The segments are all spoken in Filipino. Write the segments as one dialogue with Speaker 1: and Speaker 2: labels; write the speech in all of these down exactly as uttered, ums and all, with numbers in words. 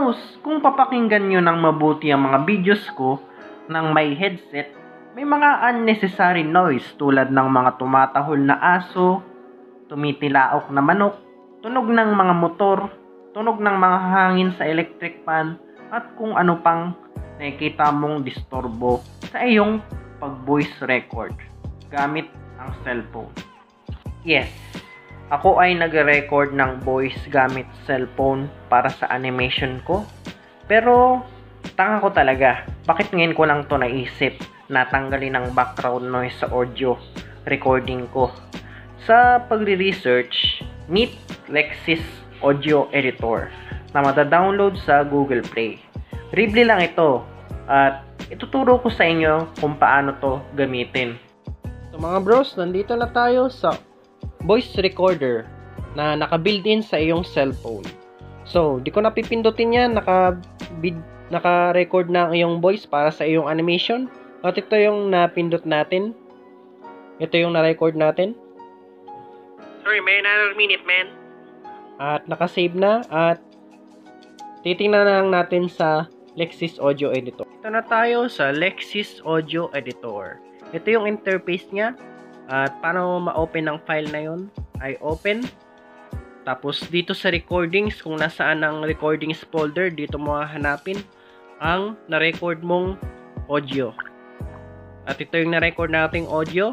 Speaker 1: bros, kung papakinggan nyo ng mabuti ang mga videos ko ng may headset, may mga unnecessary noise tulad ng mga tumatahol na aso, tumitilaok na manok, tunog ng mga motor, tunog ng mga hangin sa electric fan, at kung ano pang nakikita mong disturbo sa iyong pag-voice record gamit ang cellphone. Yes, ako ay nag-record ng voice gamit cellphone para sa animation ko. Pero tanga ko talaga, bakit ngayon ko lang to naisip na tanggalin ang background noise sa audio recording ko. Sa pagre-research, Meet Lexis Audio Editor na mata-download sa Google Play. Briefly lang ito at ituturo ko sa inyo kung paano to gamitin. So mga bros, nandito na tayo sa voice recorder na naka-built-in sa iyong cellphone. So, di ko napipindutin yan, naka naka-record na ang iyong voice para sa iyong animation. At ito yung napindot natin. Ito yung na-record natin.
Speaker 2: Sorry, may another minute, man.
Speaker 1: At naka-save na at titingnan na lang natin sa Lexis Audio Editor. Ito na tayo sa Lexis Audio Editor. Ito yung interface niya. At paano ma-open ang file na yun? Ay open. Tapos dito sa recordings, kung nasaan ang recordings folder, dito mo hahanapin ang na-record mong audio. At ito yung na-record nating audio.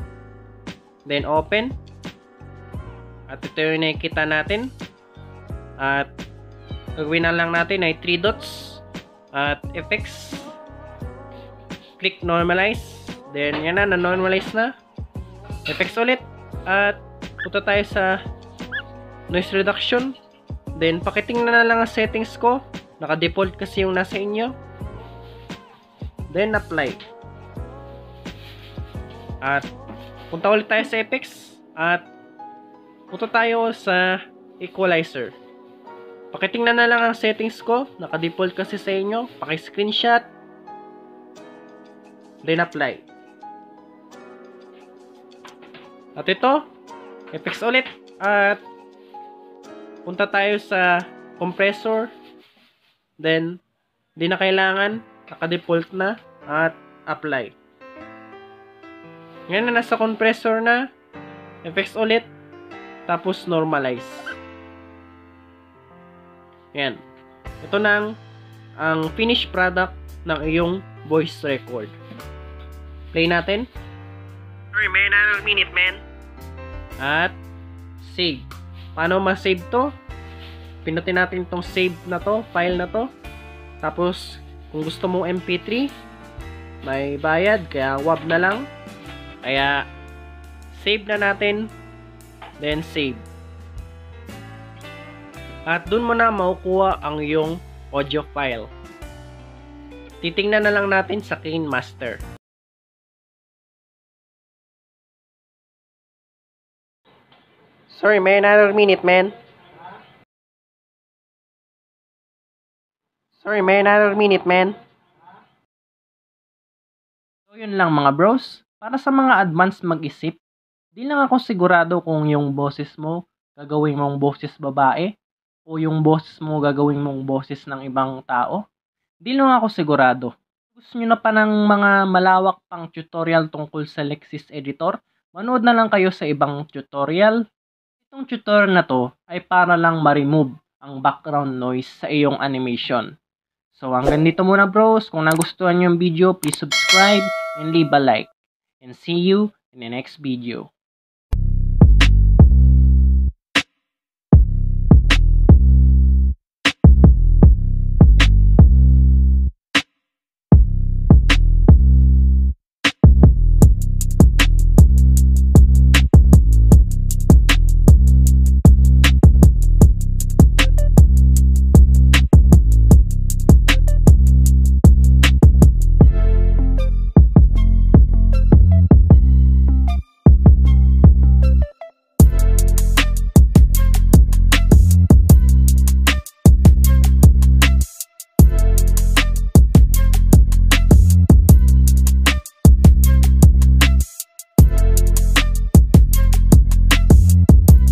Speaker 1: Then open. At ito yung nakikita natin. At gagawin na lang natin ay three dots. At effects. Click normalize. Then yan na, na-normalize na. Effects ulit. At punta tayo sa noise reduction. Then pakitingnan na lang ang settings ko. Naka-default kasi yung nasa inyo. Then apply. At punta ulit tayo sa effects. At punta tayo sa equalizer. Pakitingnan na lang ang settings ko. Naka-default kasi sa inyo. Paki-screenshot. Then apply. At ito, effects ulit. At punta tayo sa compressor. Then, di na kailangan. Naka-default na. At apply. Ngayon na nasa compressor na. Effects ulit. Tapos normalize. Yan. Ito na ang, ang finished product ng iyong voice record. Play natin.
Speaker 2: Sorry, may another minute, man.
Speaker 1: At save. Paano ma-save to? Pinutin natin itong save na to, file na to. Tapos, kung gusto mo M P three, may bayad, kaya W A V na lang. Kaya, save na natin. Then, save. At dun mo na makukuha ang iyong audio file. Titingnan na lang natin sa KineMaster. Sorry, may another minute, man. Sorry, may another minute, man. So, yun lang mga bros. Para sa mga advanced mag-isip, di lang ako sigurado kung yung boses mo gagawin mong boses babae o yung boses mo gagawin mong boses ng ibang tao. Di lang ako sigurado. Gusto nyo na pa ng mga malawak pang tutorial tungkol sa Lexis Editor? Manood na lang kayo sa ibang tutorial. Itong tutorial na to ay para lang ma-remove ang background noise sa iyong animation. So hanggang dito muna bros. Kung nagustuhan nyo yung video, please subscribe and leave a like. And see you in the next video.